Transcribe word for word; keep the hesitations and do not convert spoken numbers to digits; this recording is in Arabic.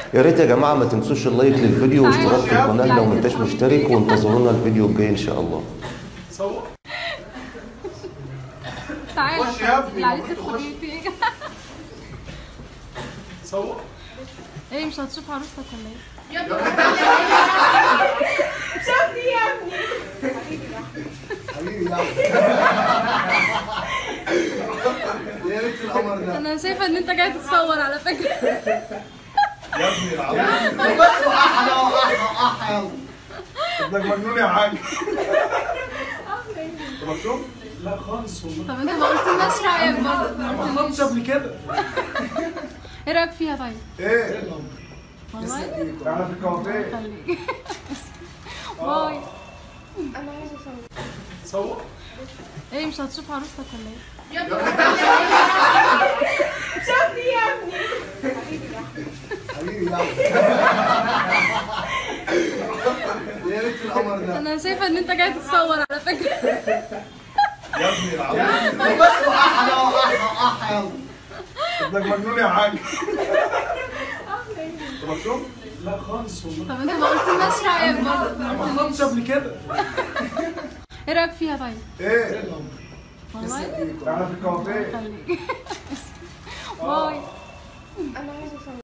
يا ريت يا جماعه ما تنسوش اللايك للفيديو واشتراك في القناه لو ما انتش مشترك، وانتظرونا الفيديو الجاي ان شاء الله. صور. تعالى خش يا ابني. عليك الخبيث. صور. ايه مش هتشوف عروستك ولا ايه؟ شوفني يا ابني. حبيبي يلا. يا ريت القمر ده. انا شايفه ان انت جاي تتصور على فكره. يا ابني العظيم. بس احلى واحلى احلى يلا. ابنك مجنون يا حاج. طب شوف. لا خالص والله. طب انت ما قلتلناش رايك برضه. ما خدتش قبل كده. ايه رايك فيها طيب؟ ايه؟ والله تعالى في الكافيه. خليك. باي. انا عايزه اصور. صور. ايه مش هتشوف عروستك ولا ايه؟ شوفني يا ابني. حبيبي يلا. يا ريت القمر ده. انا شايفه ان انت جاي تتصور على فكره. يا ابني العظيم. بس احلى واحلى احلى يلا. ابنك مجنون يا حاج. طب شوف. لا خالص والله. طب انت ما قلتلناش رايك برضه. ما خدتش قبل كده. ايه رايك فيها طيب؟ ايه؟ والله تعالى في الكافيه. خليك. باي. انا عايزه اصور.